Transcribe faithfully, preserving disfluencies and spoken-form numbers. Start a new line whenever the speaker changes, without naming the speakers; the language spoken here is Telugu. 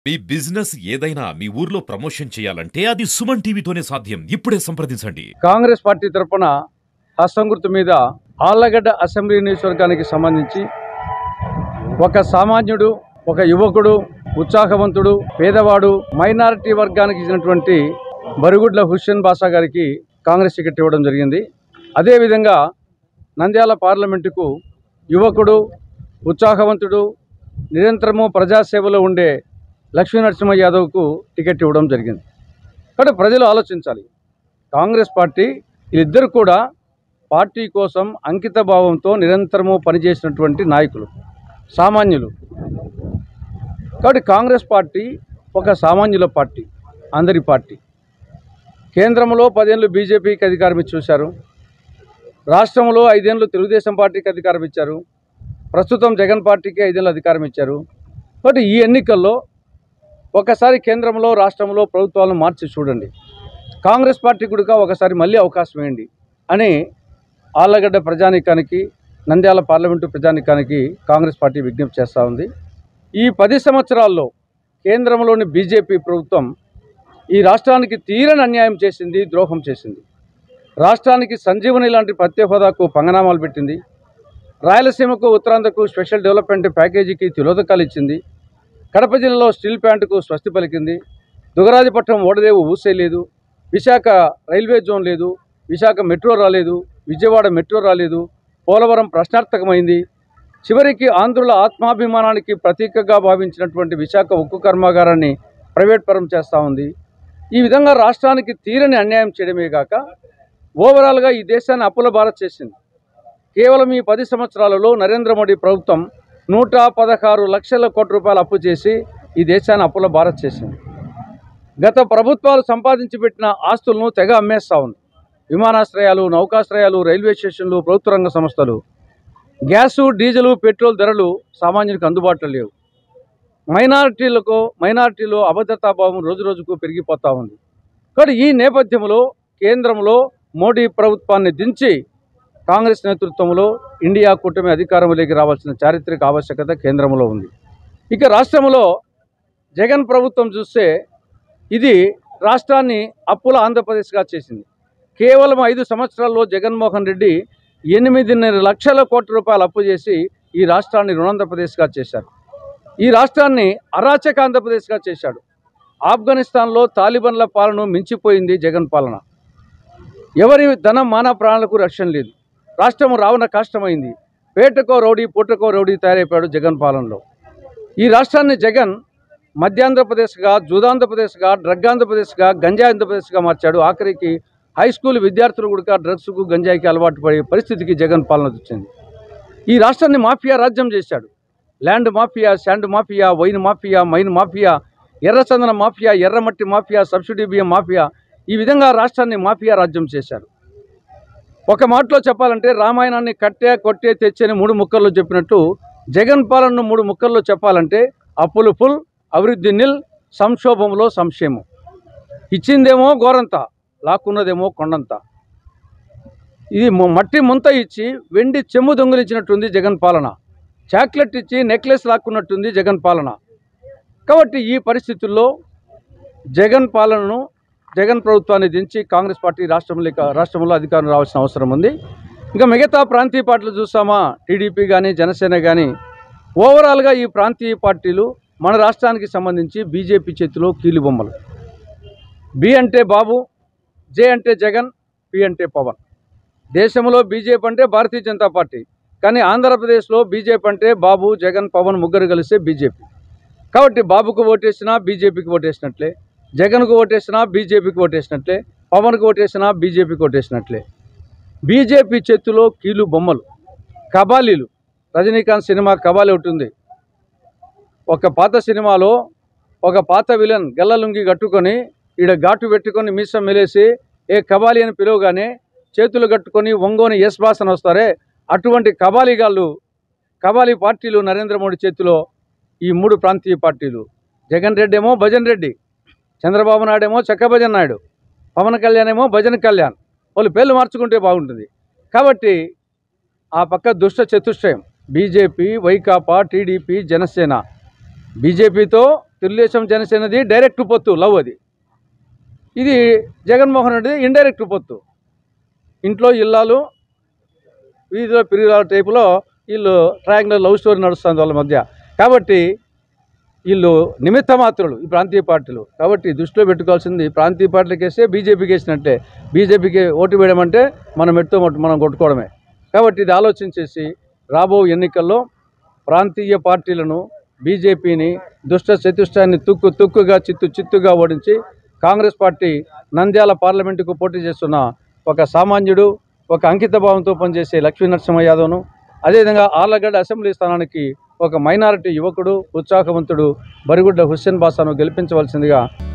మీ బిజినెస్ ఏదైనా మీ ఊర్లో ప్రమోషన్ చేయాలంటే అది సుమన్ టీవీతోనే సాధ్యం. ఇప్పుడే సంప్రదించండి.
కాంగ్రెస్ పార్టీ తరపున హస్తం గుర్తు మీద ఆళ్లగడ్డ అసెంబ్లీ నియోజకవర్గానికి సంబంధించి ఒక సామాన్యుడు, ఒక యువకుడు, ఉత్సాహవంతుడు, పేదవాడు, మైనారిటీ వర్గానికి చెందినటువంటి బరుగుడ్ల హుస్సేన్ బాషా గారికి కాంగ్రెస్ టికెట్ ఇవ్వడం జరిగింది. అదేవిధంగా నంద్యాల పార్లమెంటుకు యువకుడు, ఉత్సాహవంతుడు, నిరంతరము ప్రజాసేవలో ఉండే లక్ష్మీ నరసింహ యాదవ్కు టికెట్ ఇవ్వడం జరిగింది. కాబట్టి ప్రజలు ఆలోచించాలి. కాంగ్రెస్ పార్టీ వీళ్ళిద్దరు కూడా పార్టీ కోసం అంకిత భావంతో నిరంతరము పనిచేసినటువంటి నాయకులు, సామాన్యులు. కాబట్టి కాంగ్రెస్ పార్టీ ఒక సామాన్యుల పార్టీ, అందరి పార్టీ. కేంద్రంలో పదేళ్ళు బీజేపీకి అధికారం ఇచ్చి చూశారు. రాష్ట్రంలో ఐదేళ్ళు తెలుగుదేశం పార్టీకి అధికారం ఇచ్చారు. ప్రస్తుతం జగన్ పార్టీకి ఐదేళ్ళు అధికారం ఇచ్చారు. కాబట్టి ఈ ఎన్నికల్లో ఒకసారి కేంద్రంలో, రాష్ట్రంలో ప్రభుత్వాలను మార్చి చూడండి. కాంగ్రెస్ పార్టీ కూడా ఒకసారి మళ్ళీ అవకాశం వేయండి అని ఆళ్లగడ్డ ప్రజానీకానికి, నంద్యాల పార్లమెంటు ప్రజానీకానికి కాంగ్రెస్ పార్టీ విజ్ఞప్తి చేస్తూ ఉంది. ఈ పది సంవత్సరాల్లో కేంద్రంలోని బీజేపీ ప్రభుత్వం ఈ రాష్ట్రానికి తీరని అన్యాయం చేసింది, ద్రోహం చేసింది. రాష్ట్రానికి సంజీవని లాంటి ప్రత్యేక హోదాకు పంగనామాలు పెట్టింది. రాయలసీమకు, ఉత్తరాంధ్రకు స్పెషల్ డెవలప్మెంట్ ప్యాకేజీకి తిలోదకాలు ఇచ్చింది. కడప జిల్లాలో స్టీల్ ప్లాంట్కు స్వస్తి పలికింది. దుగరాజపట్నం ఓడరేవు ఊసేయలేదు. విశాఖ రైల్వే జోన్ లేదు. విశాఖ మెట్రో రాలేదు. విజయవాడ మెట్రో రాలేదు. పోలవరం ప్రశ్నార్థకమైంది. చివరికి ఆంధ్రుల ఆత్మాభిమానానికి ప్రతీకగా భావించినటువంటి విశాఖ ఉక్కు కర్మాగారాన్ని ప్రైవేట్ పరం చేస్తూ ఉంది. ఈ విధంగా రాష్ట్రానికి తీరని అన్యాయం చేయడమే కాక ఓవరాల్గా ఈ దేశాన్ని అప్పుల భారత్ చేసింది. కేవలం ఈ పది సంవత్సరాలలో నరేంద్ర మోడీ ప్రభుత్వం నూట పదహారు లక్షల కోట్ల రూపాయలు అప్పు చేసి ఈ దేశాన్ని అప్పుల భారత్ చేసింది. గత ప్రభుత్వాలు సంపాదించి పెట్టిన ఆస్తులను తెగ అమ్మేస్తూ ఉంది. విమానాశ్రయాలు, నౌకాశ్రయాలు, రైల్వే స్టేషన్లు, ప్రభుత్వ రంగ సంస్థలు. గ్యాసు, డీజిలు, పెట్రోల్ ధరలు సామాన్యునికి అందుబాటులో లేవు. మైనారిటీలకు మైనారిటీలో అభద్రతాభావం రోజు రోజుకు పెరిగిపోతూ ఉంది. కానీ ఈ నేపథ్యంలో కేంద్రంలో మోడీ ప్రభుత్వాన్ని దించి కాంగ్రెస్ నేతృత్వంలో ఇండియా కూటమి అధికారంలోకి రావాల్సిన చారిత్రక ఆవశ్యకత కేంద్రంలో ఉంది. ఇక రాష్ట్రంలో జగన్ ప్రభుత్వం చూస్తే ఇది రాష్ట్రాన్ని అప్పుల ఆంధ్రప్రదేశ్గా చేసింది. కేవలం ఐదు సంవత్సరాల్లో జగన్మోహన్ రెడ్డి ఎనిమిదిన్నర లక్షల కోట్ల రూపాయలు అప్పు చేసి ఈ రాష్ట్రాన్ని రుణాంధ్రప్రదేశ్గా చేశారు. ఈ రాష్ట్రాన్ని అరాచక ఆంధ్రప్రదేశ్గా చేశాడు. ఆఫ్ఘనిస్తాన్లో తాలిబన్ల పాలన మించిపోయింది జగన్ పాలన. ఎవరి ధనం, మాన ప్రాణాలకు రక్షణ లేదు. రాష్ట్రం రావణ కష్టమైంది. పేటకో రౌడీ, పూటకో రౌడీ తయారైపోయాడు జగన్ పాలనలో. ఈ రాష్ట్రాన్ని జగన్ మధ్యాంధ్రప్రదేశ్గా, జూదాంధ్రప్రదేశ్గా, డ్రగ్ ఆంధ్రప్రదేశ్గా, గంజాయి ఆంధ్రప్రదేశ్గా మార్చాడు. ఆఖరికి హై స్కూల్ విద్యార్థులు కూడా డ్రగ్స్కు, గంజాయికి అలవాటు పడే పరిస్థితికి జగన్ పాలన వచ్చింది. ఈ రాష్ట్రాన్ని మాఫియా రాజ్యం చేశాడు. Land mafia, sand mafia, wine mafia, mine mafia, ఎర్రచందన మాఫియా, ఎర్రమట్టి మాఫియా, సబ్సిడీ బియ్యం మాఫియా, ఈ విధంగా రాష్ట్రాన్ని మాఫియా రాజ్యం చేశారు. ఒక మాటలో చెప్పాలంటే రామాయణాన్ని కట్టే, కొట్టే, తెచ్చని మూడు ముక్కల్లో చెప్పినట్టు జగన్ పాలనను మూడు ముక్కల్లో చెప్పాలంటే అప్పులు ఫుల్, అభివృద్ధి నిల్, సంక్షోభంలో సంక్షేమం. ఇచ్చిందేమో గోరంత, లాక్కున్నదేమో కొండంత. ఇది మట్టి ముంత ఇచ్చి వెండి చెమ్ము దొంగిలించినట్టుంది జగన్ పాలన. చాక్లెట్ ఇచ్చి నెక్లెస్ లాక్కున్నట్టుంది జగన్ పాలన. కాబట్టి ఈ పరిస్థితుల్లో జగన్ పాలనను, జగన్ ప్రభుత్వాన్ని దించి కాంగ్రెస్ పార్టీ రాష్ట్రంలో రాష్ట్రంలో అధికారం రావాల్సిన అవసరం ఉంది. ఇంకా మిగతా ప్రాంతీయ పార్టీలు చూస్తామా, టీడీపీ కానీ, జనసేన కానీ, ఓవరాల్గా ఈ ప్రాంతీయ పార్టీలు మన రాష్ట్రానికి సంబంధించి బీజేపీ చేతిలో కీలుబొమ్మలు. బి అంటే బాబు, జే అంటే జగన్, పి అంటే పవన్. దేశంలో బీజేపీ అంటే భారతీయ జనతా పార్టీ, కానీ ఆంధ్రప్రదేశ్లో బీజేపీ అంటే బాబు, జగన్, పవన్ ముగ్గురు కలిసే బీజేపీ. కాబట్టి బాబుకు ఓటేసినా బీజేపీకి ఓటేసినట్లే, జగన్కు ఓటేసినా బీజేపీకి ఓటేసినట్లే, పవన్కు ఓటేసినా బీజేపీకి ఓటేసినట్లే. బీజేపీ చేతిలో కీలు బొమ్మలు, కబాలీలు. రజనీకాంత్ సినిమా కబాలి ఉంటుంది. ఒక పాత సినిమాలో ఒక పాత విలన్ గల్లలుంగి కట్టుకొని ఈడ ఘాటు పెట్టుకొని మీసం మెలేసి ఏ కబాలి అని పిలువగానే చేతులు కట్టుకొని ఒంగోని ఎస్ బాసన వస్తారే, అటువంటి కబాలీగాళ్ళు, కబాలీ పార్టీలు నరేంద్ర మోడీ చేతిలో ఈ మూడు ప్రాంతీయ పార్టీలు. జగన్ రెడ్డి ఏమో భజన్ రెడ్డి, చంద్రబాబు నాయుడు ఏమో చక్క భజన్ నాయుడు, పవన్ కళ్యాణ్ ఏమో భజన్ కళ్యాణ్. వాళ్ళు పేర్లు మార్చుకుంటే బాగుంటుంది. కాబట్టి ఆ పక్క దుష్ట చతుష్టయం బీజేపీ, వైకాపా, టీడీపీ, జనసేన. బీజేపీతో తెలుగుదేశం జనసేనది డైరెక్ట్ పొత్తు, లవ్ అది. ఇది జగన్మోహన్ రెడ్డి ఇండైరెక్ట్ పొత్తు. ఇంట్లో ఇల్లాలు వీధిలో పిరిగిలాల టైపులో వీళ్ళు ట్రయాంగులర్ లవ్ స్టోరీ నడుస్తుంది వాళ్ళ మధ్య. కాబట్టి వీళ్ళు నిమిత్త మాత్రులు ఈ ప్రాంతీయ పార్టీలు. కాబట్టి దృష్టిలో పెట్టుకోవాల్సింది ప్రాంతీయ పార్టీలకు వేస్తే బీజేపీకి వేసినట్టే. బీజేపీకి ఓటు వేయడం అంటే మనం మెట్టుతో మట్టు మనం కొట్టుకోవడమే. కాబట్టి ఇది ఆలోచించేసి రాబో ఎన్నికల్లో ప్రాంతీయ పార్టీలను, బీజేపీని, దుష్ట చతుష్టాన్ని తుక్కు తుక్కుగా చిత్తు చిత్తుగా ఓడించి కాంగ్రెస్ పార్టీ నంద్యాల పార్లమెంటుకు పోటీ చేస్తున్న ఒక సామాన్యుడు, ఒక అంకిత భావంతో పనిచేసే లక్ష్మీ నరసింహ యాదవ్ను, అదేవిధంగా ఆళ్లగడ్డ అసెంబ్లీ స్థానానికి ఒక మైనారిటీ యువకుడు, ఉత్సాహవంతుడు బరిగుడ్డ హుస్సేన్ బాషాను గెలిపించవలసిందిగా